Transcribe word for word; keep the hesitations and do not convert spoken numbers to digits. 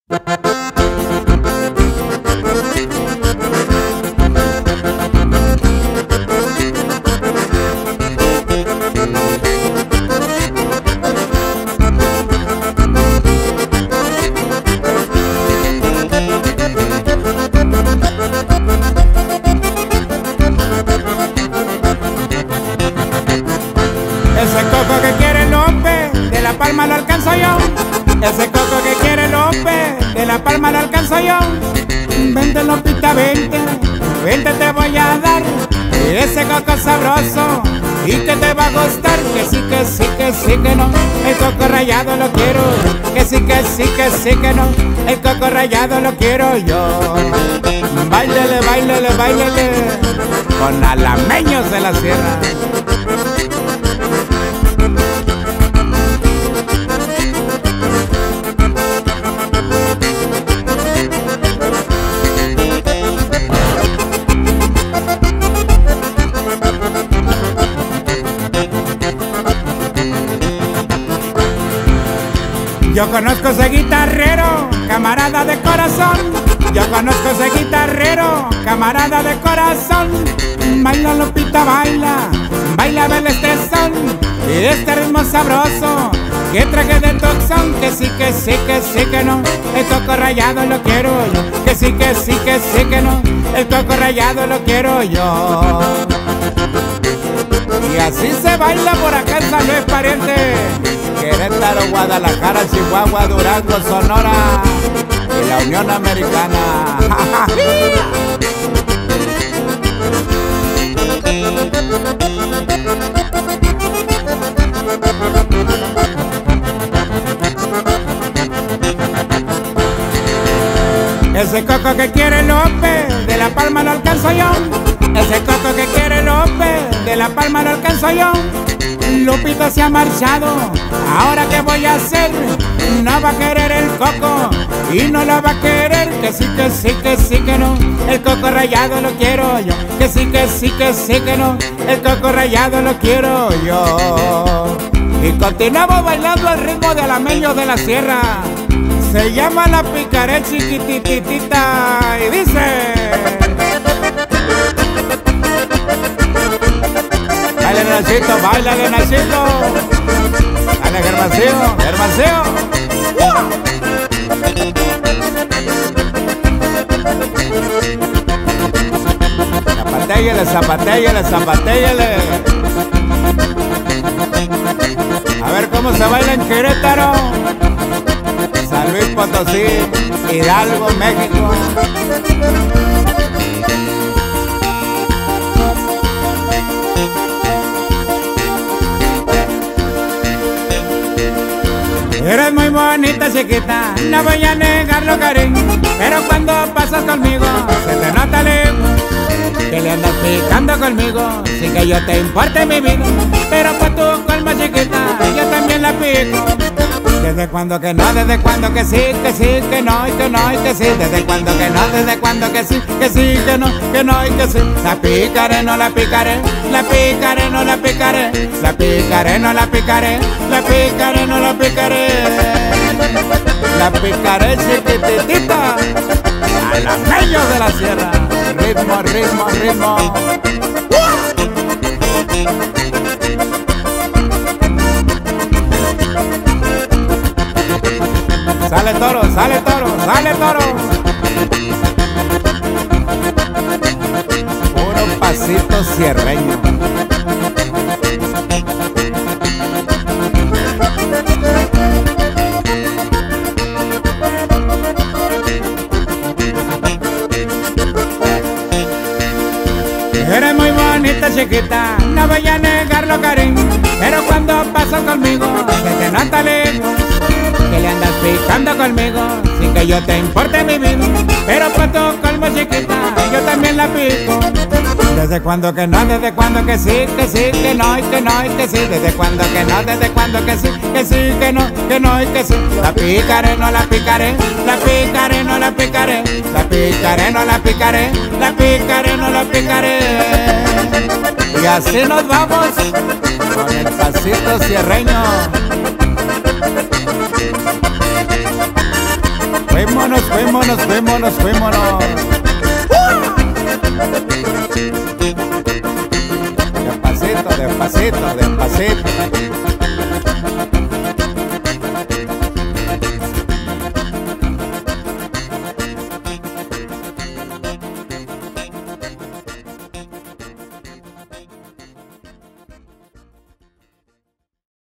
Ese coco que quiere López, de La Palma lo alcanzo yo. Ese coco que quiere López, de La Palma lo alcanzo yo. Vente Lopita, vente, vente te voy a dar ese coco sabroso y que te va a gustar. Que sí, que sí, que sí, que no, el coco rallado lo quiero. Que sí, que sí, que sí, que no, el coco rallado lo quiero yo. Báilele, báilele, báilele con alameños de la sierra. Yo conozco ese guitarrero, camarada de corazón. Yo conozco ese guitarrero, camarada de corazón. Baila Lopita, baila, baila vele este son y este ritmo sabroso que traje de Tucson. Que sí, que sí, que sí, que no, el coco rallado lo quiero yo. Que sí, que sí, que sí, que no, el coco rallado lo quiero yo. Y así se baila por acá en San Luis, pariente. Querétaro, Guadalajara, Chihuahua, Durango, Sonora y la Unión Americana. Ese coco que quiere López, de La Palma lo alcanzo yo. Ese coco que quiere López, de La Palma lo alcanzo yo. Lupito se ha marchado, ¿ahora qué voy a hacer? No va a querer el coco y no lo va a querer. Que sí, que sí, que sí, que no, el coco rallado lo quiero yo. Que sí, que sí, que sí, que no, el coco rallado lo quiero yo. Y continuamos bailando al ritmo de alameños de la sierra. Se llama La Picaré Chiquititita y dice: baila Nachito, baila Nachito. Dale Germancillo, Germancillo. Zapatéllele, zapatéllele, zapatéllele. A ver cómo se baila en Querétaro, San Luis Potosí, Hidalgo, México. Eres muy bonita, chiquita, no voy a negarlo, cariño, pero cuando pasas conmigo se te nota lejos que le andas picando conmigo, sin que yo te importe mi vida. Pero pa' tu colma, chiquita, yo también la pico. Desde cuando que no, desde cuando que sí, que sí, que no, y que no, y que sí. Desde cuando que no, desde cuando que sí, que sí, que no, que no, y que sí. La picaré, no la picaré, la picaré, no la picaré, la picaré, no la picaré, la picaré, no la picaré. La picaré chiquititita, alameños de la sierra. Ritmo, ritmo, ritmo. Sale toro, sale toro, sale toro. Puro pasito sierreño. Eres muy bonita, chiquita, no voy a negarlo, cariño, pero cuando pasas conmigo se te nota lejos que le andas picando conmigo, sin que yo te importe mi vida. Pero por tu colmo, chiquita, yo también la pico. Desde cuando que no, desde cuando que sí, que sí, que no, y que no, y que sí. Desde cuando que no, desde cuando que sí, que sí, que no, que no, y que sí. La picaré, no la picaré, la picaré, no la picaré, la picaré, no la picaré, la picaré, no la picaré. Y así nos vamos con el pasito sierreño. Fuémonos, fuémonos, fuémonos, fuémonos. Despacito, despacito, despacito.